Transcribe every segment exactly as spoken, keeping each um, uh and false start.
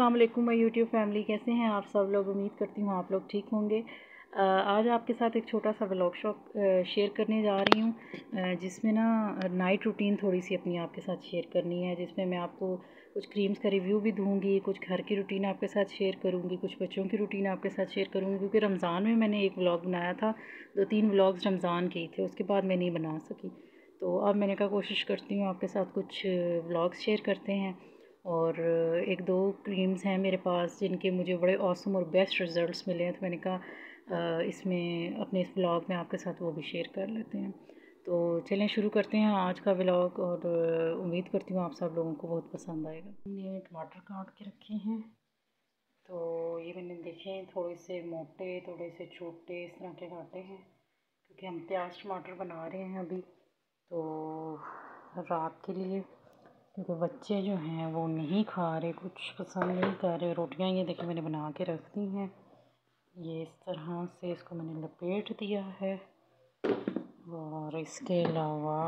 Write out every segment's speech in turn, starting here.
अस्सलाम वालेकुम my YouTube family, कैसे हैं आप सब लोग। उम्मीद करती हूँ आप लोग ठीक होंगे। अ, आज आपके साथ एक छोटा सा व्लॉग शॉप शेयर करने जा रही हूँ, अ, जिसमें ना नाइट रूटीन थोड़ी सी अपनी आपके साथ शेयर करनी है, जिसमें मैं आपको कुछ क्रीम्स का रिव्यू भी दूँगी, कुछ घर की रूटीन आपके साथ शेयर करूँगी, कुछ बच्चों की रूटीन आपके साथ शेयर करूँगी। क्योंकि रमज़ान में मैंने एक व्लॉग बनाया था, दो तीन व्लॉग्स रमज़ान के ही थे, उसके बाद मैं नहीं बना सकी। तो अब मैंने कहा कोशिश करती हूँ आपके साथ कुछ व्लॉग्स शेयर करते हैं। और एक दो क्रीम्स हैं मेरे पास जिनके मुझे बड़े ऑसम और बेस्ट रिज़ल्ट्स मिले हैं, तो मैंने कहा अ, इसमें अपने इस व्लॉग में आपके साथ वो भी शेयर कर लेते हैं। तो चलें शुरू करते हैं आज का व्लॉग, और उम्मीद करती हूँ आप सब लोगों को बहुत पसंद आएगा। मैंने टमाटर काट के रखे हैं, तो ये मैंने देखे थोड़े से मोटे थोड़े से छोटे इस तरह के काटे हैं, क्योंकि हम प्याज टमाटर बना रहे हैं अभी तो रात के लिए। क्योंकि बच्चे जो हैं वो नहीं खा रहे, कुछ पसंद नहीं कर रहे। रोटियां ये देखिए मैंने बना के रख दी हैं, ये इस तरह से इसको मैंने लपेट दिया है। और इसके अलावा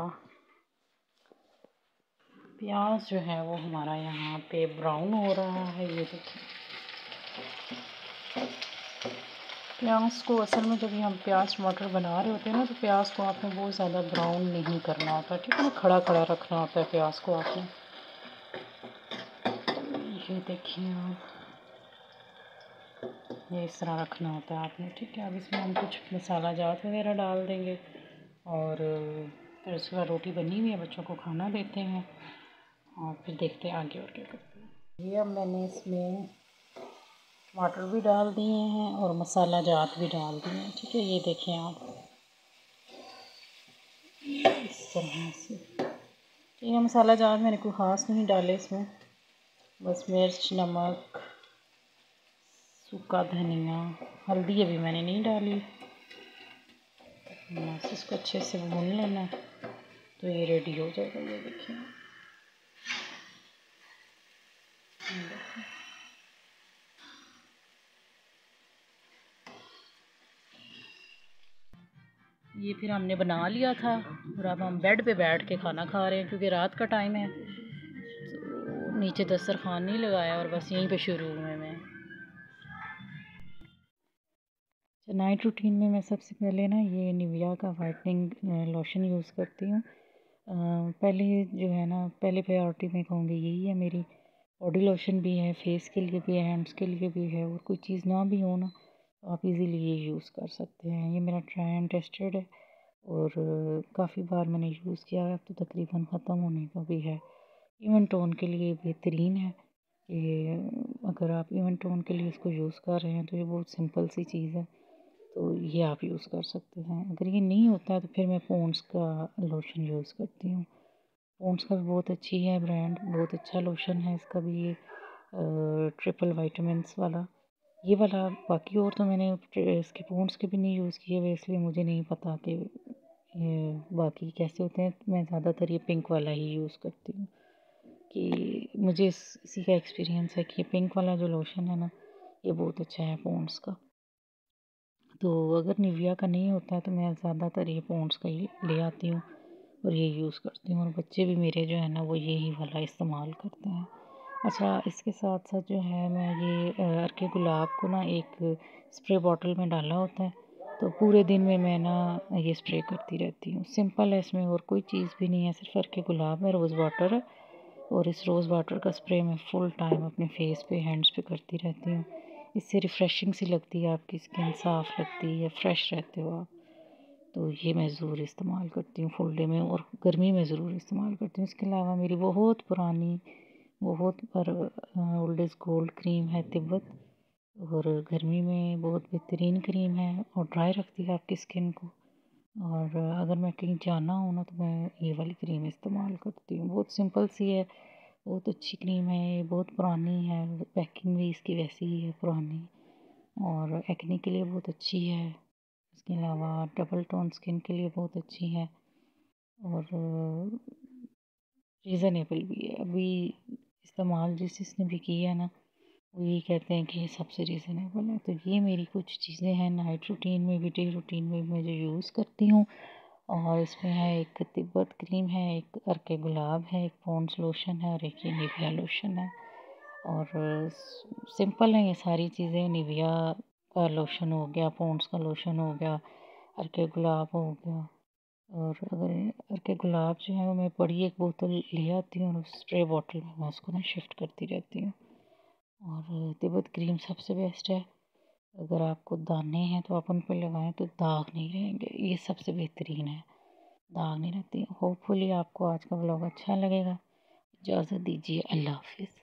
प्याज जो है वो हमारा यहाँ पे ब्राउन हो रहा है। ये देखिए प्याज को असल में जब हम प्याज टमाटर बना रहे होते हैं ना, तो प्याज को आपने बहुत ज़्यादा ब्राउन नहीं करना होता, ठीक है ना, खड़ा खड़ा रखना होता है प्याज को आपने। ये देखिए आप, ये इस तरह रखना होता है आपने, ठीक है। अब इसमें हम कुछ मसाला जात वगैरह डाल देंगे, और फिर उसके बाद रोटी बनी हुई है, बच्चों को खाना देते हैं, और फिर देखते हैं आगे और क्या करते हैं। ये अब मैंने इसमें टमाटर भी डाल दिए हैं और मसाला जात भी डाल दिए हैं, ठीक है। ये देखें आप इस तरह से। तो ये मसाला जात मैंने कोई ख़ास नहीं डाले इसमें, बस मिर्च, नमक, सूखा धनिया, हल्दी अभी मैंने नहीं डाली। बस इसको अच्छे से भून लेना तो ये रेडी हो जाएगा। ये देखिए ये फिर हमने बना लिया था, और अब हम बेड पे बैठ के खाना खा रहे हैं, क्योंकि रात का टाइम है। तो नीचे दस्तरखान नहीं लगाया, और बस यहीं पे शुरू हुए मैं। तो नाइट रूटीन में मैं सबसे पहले ना ये निविया का वाइटनिंग लोशन यूज़ करती हूँ। पहले जो है ना, पहले प्रायोरिटी में कहूँगी यही है मेरी। बॉडी लोशन भी है, फेस के लिए भी है, हैंड्स के लिए भी है, और कोई चीज़ ना भी हो ना तो आप इजीली ये यूज़ कर सकते हैं। ये मेरा ट्राई एंड टेस्टेड है, और काफ़ी बार मैंने यूज़ किया है, अब तो तकरीबन ख़त्म होने का भी है। इवन टोन के लिए बेहतरीन है। ये अगर आप इवन टोन के लिए इसको यूज़ कर रहे हैं तो ये बहुत सिंपल सी चीज़ है, तो ये आप यूज़ कर सकते हैं। अगर ये नहीं होता है तो फिर मैं पॉन्ड्स का लोशन यूज़ करती हूँ। पॉन्ड्स का भी बहुत अच्छी है ब्रांड, बहुत अच्छा लोशन है इसका भी, ये ट्रिपल वाइटामिन्स वाला। ये वाला बाकी और तो मैंने इसके पॉन्ड्स के भी नहीं यूज़ किए हुए, इसलिए मुझे नहीं पता कि ये बाकी कैसे होते हैं। मैं ज़्यादातर ये पिंक वाला ही यूज़ करती हूँ, कि मुझे इस इसी का एक्सपीरियंस है कि पिंक वाला जो लोशन है ना, ये बहुत अच्छा है पॉन्ड्स का। तो अगर निविया का नहीं होता है तो मैं ज़्यादातर ये पॉन्ड्स का ही ले आती हूँ और ये यूज़ करती हूँ, और बच्चे भी मेरे जो है ना वो यही वाला इस्तेमाल करते हैं। अच्छा, इसके साथ साथ जो है मैं ये अर्के गुलाब को ना एक स्प्रे बॉटल में डाला होता है, तो पूरे दिन में मैं ना ये स्प्रे करती रहती हूँ। सिंपल है, इसमें और कोई चीज़ भी नहीं है, सिर्फ अर्के गुलाब है, रोज़ वाटर है, और इस रोज़ वाटर का स्प्रे मैं फ़ुल टाइम अपने फेस पे, हैंड्स पे करती रहती हूँ। इससे रिफ़्रेशिंग सी लगती है, आपकी स्किन साफ़ लगती है, फ्रेश रहते हो आप। तो ये मैं ज़रूर इस्तेमाल करती हूँ फुल डे में, और गर्मी में ज़रूर इस्तेमाल करती हूँ। इसके अलावा मेरी बहुत पुरानी, बहुत पर ओल्ड इज़ गोल्ड क्रीम है तिब्बत, और गर्मी में बहुत बेहतरीन क्रीम है, और ड्राई रखती है आपकी स्किन को। और अगर मैं कहीं जाना हो ना तो मैं ये वाली क्रीम इस्तेमाल करती हूँ। बहुत सिंपल सी है, बहुत अच्छी क्रीम है ये, बहुत पुरानी है, पैकिंग भी इसकी वैसी ही है पुरानी, और एक्ने के लिए बहुत अच्छी है। इसके अलावा डबल टोन स्किन के लिए बहुत अच्छी है, और रीज़नेबल भी है। अभी इस्तेमाल जिस जिसने भी किया है ना, वो ये कहते हैं कि ये सबसे रीज़नेबल है। तो ये मेरी कुछ चीज़ें हैं नाइट रूटीन में भी, डे रूटीन में मैं जो यूज़ करती हूँ। और इसमें है एक तिब्बत क्रीम है, एक अर्के गुलाब है, एक पॉन्ड्स लोशन है, और एक ये निविया लोशन है। और सिंपल हैं ये सारी चीज़ें। निविया का लोशन हो गया, पॉन्ड्स का लोशन हो गया, अर्के गुलाब हो गया। और अगर अर्के गुलाब जो है वो मैं बड़ी एक बोतल ले आती हूँ और उस स्प्रे बॉटल में मैं उसको ना शिफ्ट करती रहती हूँ। और तिब्बत क्रीम सबसे बेस्ट है। अगर आपको दाने हैं तो आप उन पे लगाएं तो दाग नहीं रहेंगे, ये सबसे बेहतरीन है, दाग नहीं रहती। होपफुली आपको आज का व्लॉग अच्छा लगेगा। इजाज़त दीजिए, अल्लाह हाफ़िज़।